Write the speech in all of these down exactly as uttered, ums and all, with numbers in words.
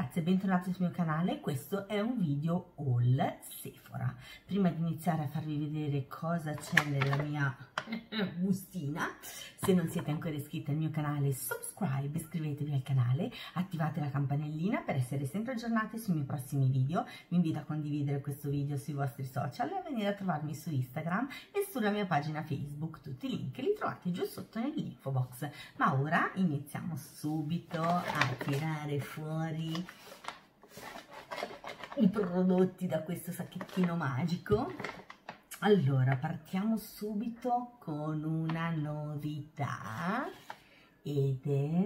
ragazze, bentornati sul mio canale. Questo è un video haul Sephora. Prima di iniziare a farvi vedere cosa c'è nella mia bustina, se non siete ancora iscritti al mio canale, subscribe, iscrivetevi al canale, attivate la campanellina per essere sempre aggiornati sui miei prossimi video. Vi invito a condividere questo video sui vostri social e a venire a trovarmi su Instagram e sulla mia pagina Facebook. Tutti i link li trovate giù sotto nell'info box. Ma ora iniziamo subito a tirare fuori i prodotti da questo sacchettino magico. Allora, partiamo subito con una novità ed è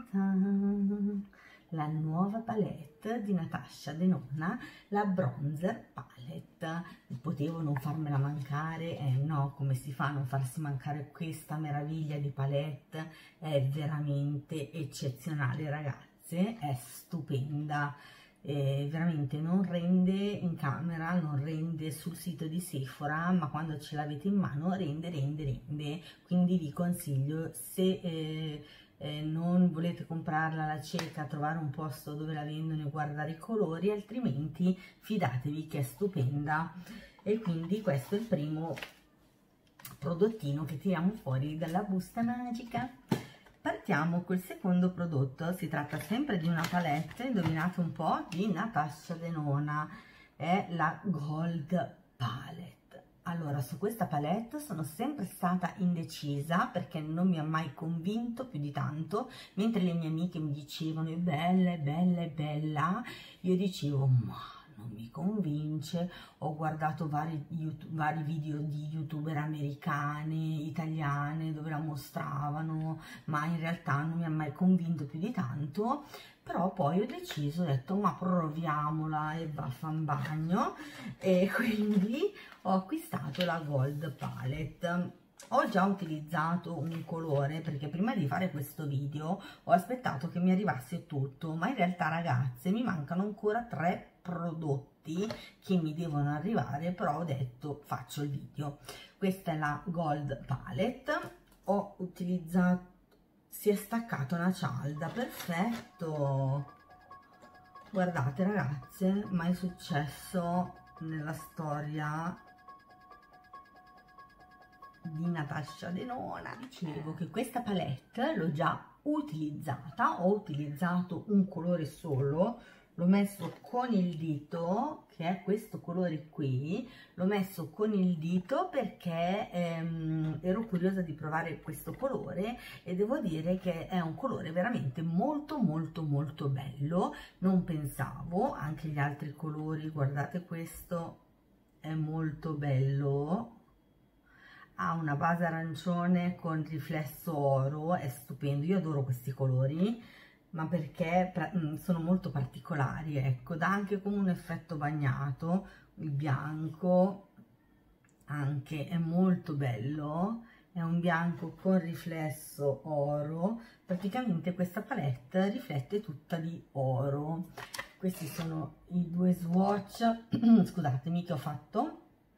la nuova palette di Natasha Denona, la Bronzer Palette. Potevo non farmela mancare, eh no, come si fa a non farsi mancare questa meraviglia di palette? È veramente eccezionale, ragazze, è stupenda. Eh, veramente non rende in camera, non rende sul sito di Sephora, ma quando ce l'avete in mano rende, rende, rende. Quindi vi consiglio, se eh, eh, non volete comprarla alla cieca, trovare un posto dove la vendono e guardare i colori, altrimenti fidatevi che è stupenda. E quindi questo è il primo prodottino che tiriamo fuori dalla busta magica. Partiamo col secondo prodotto. Si tratta sempre di una palette, indovinate un po', di Natasha Denona, è la Gold Palette. Allora, su questa palette sono sempre stata indecisa perché non mi ha mai convinto più di tanto. Mentre le mie amiche mi dicevano è bella, è bella, è bella, io dicevo ma non mi convince. Ho guardato vari, YouTube, vari video di youtuber americane, italiane, dove la mostravano, ma in realtà non mi ha mai convinto più di tanto. Però poi ho deciso, ho detto ma proviamola e vaffa in bagno, e quindi ho acquistato la Gold Palette. Ho già utilizzato un colore perché prima di fare questo video ho aspettato che mi arrivasse tutto, ma in realtà, ragazze, mi mancano ancora tre prodotti che mi devono arrivare, però ho detto faccio il video. Questa è la Gold Palette. Ho utilizzato, si è staccata una cialda, perfetto, guardate ragazze, mai successo nella storia di Natasha Denona. Dicevo che questa palette l'ho già utilizzata, ho utilizzato un colore solo, l'ho messo con il dito, che è questo colore qui, l'ho messo con il dito perché ehm, ero curiosa di provare questo colore e devo dire che è un colore veramente molto molto molto bello. Non pensavo, anche gli altri colori, guardate, questo è molto bello, ha una base arancione con riflesso oro, è stupendo. Io adoro questi colori, ma perché sono molto particolari, ecco, dà anche come un effetto bagnato. Il bianco anche è molto bello, è un bianco con riflesso oro, praticamente questa palette riflette tutta di oro. Questi sono i due swatch scusatemi, che ho fatto,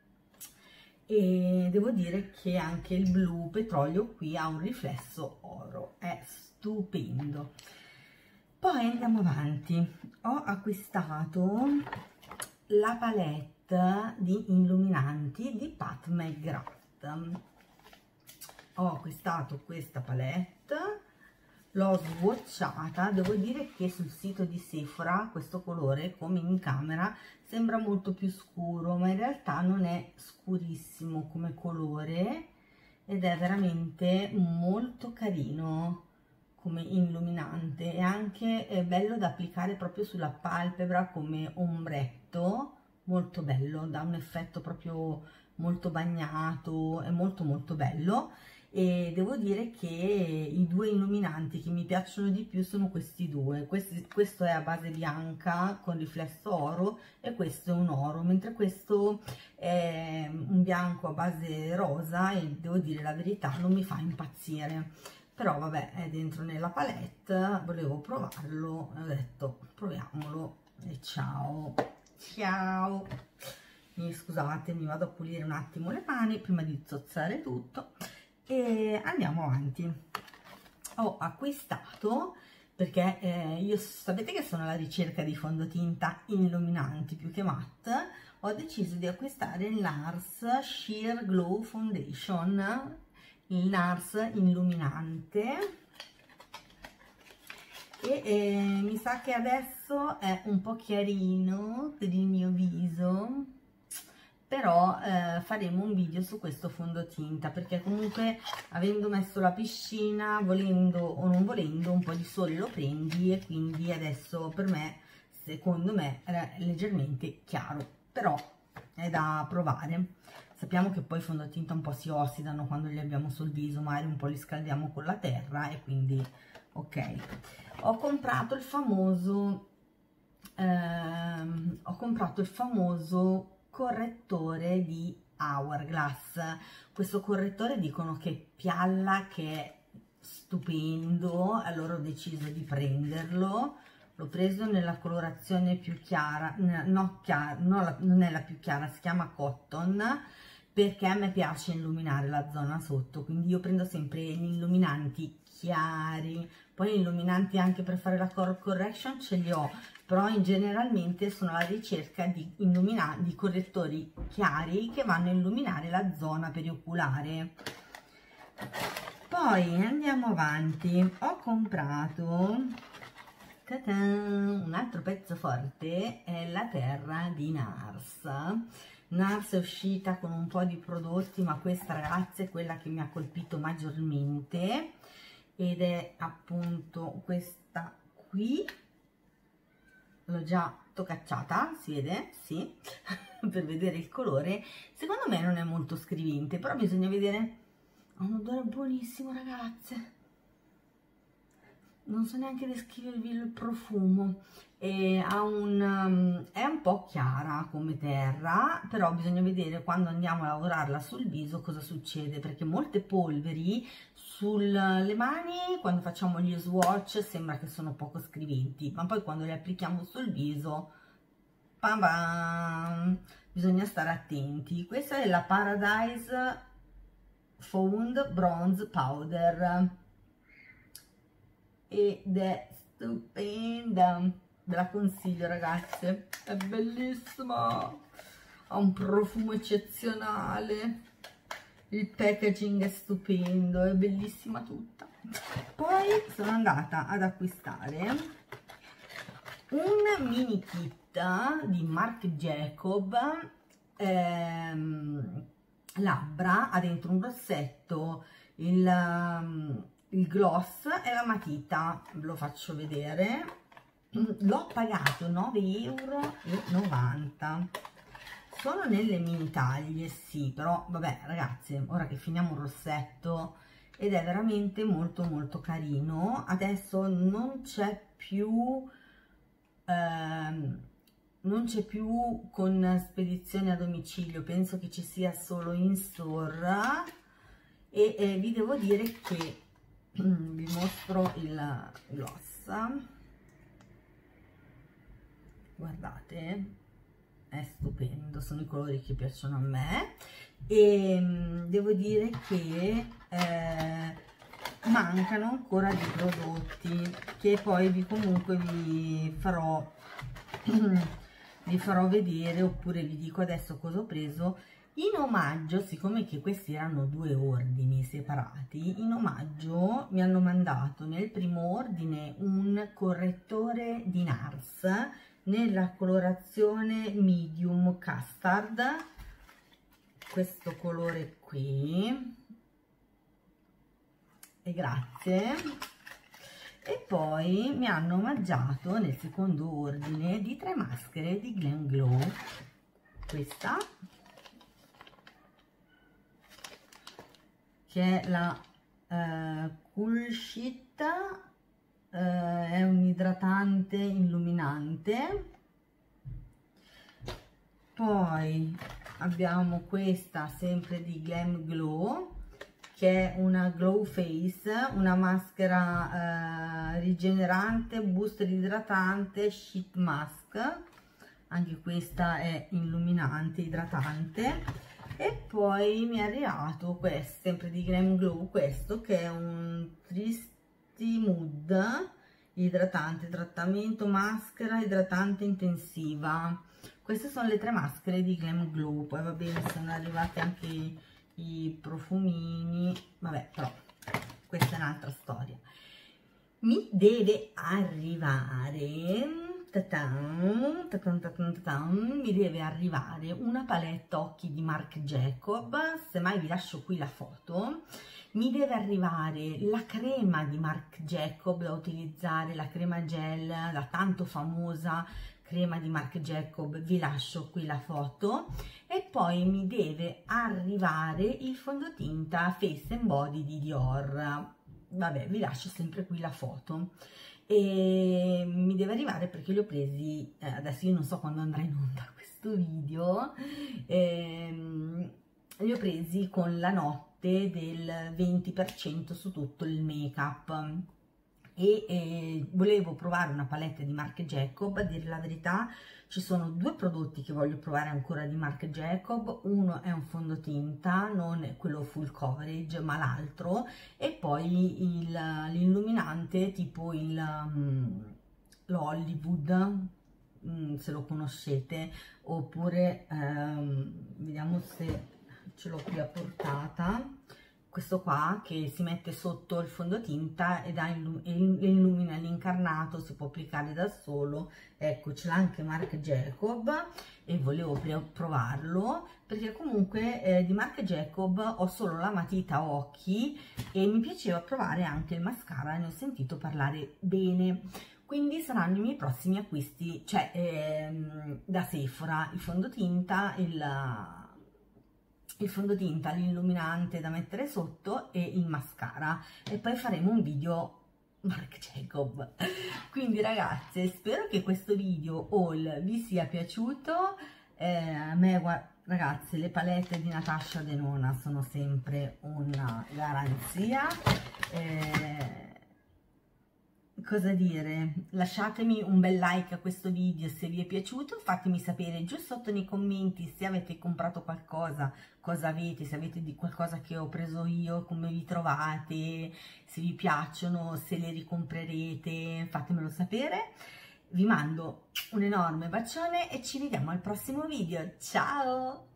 e devo dire che anche il blu petrolio qui ha un riflesso oro, è stupendo. Poi andiamo avanti. Ho acquistato la palette di illuminanti di Pat McGrath. Ho acquistato questa palette, l'ho swatchata. Devo dire che sul sito di Sephora questo colore, come in camera, sembra molto più scuro, ma in realtà non è scurissimo come colore ed è veramente molto carino come illuminante, e anche è bello da applicare proprio sulla palpebra come ombretto, molto bello, dà un effetto proprio molto bagnato, è molto molto bello. E devo dire che i due illuminanti che mi piacciono di più sono questi due. Questi, questo è a base bianca con riflesso oro e questo è un oro, mentre questo è un bianco a base rosa e devo dire la verità non mi fa impazzire. Però vabbè, è dentro nella palette, volevo provarlo e ho detto proviamolo e ciao ciao. Mi scusate, mi vado a pulire un attimo le mani prima di zozzare tutto e andiamo avanti. Ho acquistato perché eh, io sapete che sono alla ricerca di fondotinta illuminanti più che matte. Ho deciso di acquistare il NARS Sheer Glow Foundation, il NARS illuminante, e eh, mi sa che adesso è un po' chiarino per il mio viso, però eh, faremo un video su questo fondotinta, perché comunque avendo messo la piscina, volendo o non volendo, un po' di sole lo prendi, e quindi adesso per me, secondo me, è leggermente chiaro, però è da provare. Sappiamo che poi i fondotinta un po' si ossidano quando li abbiamo sul viso, magari un po' li scaldiamo con la terra, e quindi ok. Ho comprato il famoso ehm, ho comprato il famoso correttore di Hourglass. Questo correttore dicono che pialla, che è stupendo, allora ho deciso di prenderlo. L'ho preso nella colorazione più chiara, no, chiara, no, la, non è la più chiara, si chiama Cotton, perché a me piace illuminare la zona sotto, quindi io prendo sempre gli illuminanti chiari. Poi gli illuminanti anche per fare la color correction ce li ho, però in generalmente sono alla ricerca di, di correttori chiari che vanno a illuminare la zona perioculare. Poi andiamo avanti. Ho comprato un altro pezzo forte, è la terra di NARS. NARS è uscita con un po' di prodotti, ma questa, ragazzi, è quella che mi ha colpito maggiormente, ed è appunto questa qui. L'ho già toccacciata, si vede? Sì, per vedere il colore. Secondo me non è molto scrivente, però bisogna vedere. Ha un odore buonissimo, ragazze. Non so neanche descrivervi il profumo. E ha un, um, è un po' chiara come terra, però bisogna vedere quando andiamo a lavorarla sul viso cosa succede, perché molte polveri sulle mani, quando facciamo gli swatch, sembra che sono poco scriventi, ma poi quando le applichiamo sul viso, bam bam, bisogna stare attenti. Questa è la Paradise Found Bronze Powder ed è stupenda, ve la consiglio, ragazze, è bellissima, ha un profumo eccezionale, il packaging è stupendo, è bellissima tutta. Poi sono andata ad acquistare un mini kit di Marc Jacob ehm, labbra, ha dentro un rossetto, il, um, il gloss e la matita. Ve lo faccio vedere. L'ho pagato nove e novanta euro. Sono nelle mini taglie, sì, però vabbè, ragazzi, ora che finiamo il rossetto, ed è veramente molto molto carino. Adesso non c'è più ehm, non c'è più con spedizione a domicilio, penso che ci sia solo in store, e, e vi devo dire che vi mostro il gloss, guardate, è stupendo, sono i colori che piacciono a me, e mh, devo dire che eh, mancano ancora dei prodotti che poi vi comunque vi farò vi farò vedere, oppure vi dico adesso cosa ho preso in omaggio. Siccome che questi erano due ordini separati, in omaggio mi hanno mandato nel primo ordine un correttore di NARS nella colorazione medium custard, questo colore qui, e grazie. E poi mi hanno omaggiato nel secondo ordine di tre maschere di Glam Glow, questa che è la uh, Cool Sheet, uh, è un idratante illuminante. Poi abbiamo questa sempre di Glam Glow, che è una Glow Face, una maschera eh, rigenerante, booster idratante, sheet mask, anche questa è illuminante, idratante. E poi mi è arrivato questo, sempre di Glam Glow, questo che è un Tristy Mood, idratante, trattamento, maschera, idratante intensiva. Queste sono le tre maschere di Glam Glow. Poi va bene, sono arrivati anche i, i profumini, vabbè, però questa è un'altra storia. Mi deve arrivare Ta-tan, ta-tan, ta-tan, ta-tan, mi deve arrivare una palette occhi di Marc Jacob, semmai vi lascio qui la foto. Mi deve arrivare la crema di Marc Jacob da utilizzare, la crema gel, la tanto famosa crema di Marc Jacob, vi lascio qui la foto. E poi mi deve arrivare il fondotinta Face and Body di Dior, vabbè, vi lascio sempre qui la foto. E mi deve arrivare perché li ho presi, eh, adesso io non so quando andrà in onda questo video, ehm, li ho presi con la notte del venti per cento su tutto il make up e eh, volevo provare una palette di Marc Jacob. A dire la verità ci sono due prodotti che voglio provare ancora di Marc Jacob, uno è un fondotinta, non quello full coverage ma l'altro, e poi l'illuminante tipo il um, l'Hollywood, um, se lo conoscete, oppure um, vediamo se ce l'ho qui a portata, questo qua che si mette sotto il fondotinta ed ha illumina l'incarnato, si può applicare da solo. Ecco, ce l'ha anche Marc Jacob e volevo provarlo perché comunque eh, di Marc Jacob ho solo la matita occhi e mi piaceva provare anche il mascara, ne ho sentito parlare bene, quindi saranno i miei prossimi acquisti, cioè ehm, da Sephora, il fondotinta, il il fondotinta, l'illuminante da mettere sotto e il mascara, e poi faremo un video Marc Jacob. Quindi ragazze, spero che questo video haul vi sia piaciuto. Eh, a me, ragazze, le palette di Natasha Denona sono sempre una garanzia. Eh, cosa dire, lasciatemi un bel like a questo video se vi è piaciuto, fatemi sapere giù sotto nei commenti se avete comprato qualcosa, cosa avete, se avete di qualcosa che ho preso io, come vi trovate, se vi piacciono, se le ricomprerete, fatemelo sapere. Vi mando un enorme bacione e ci vediamo al prossimo video, ciao!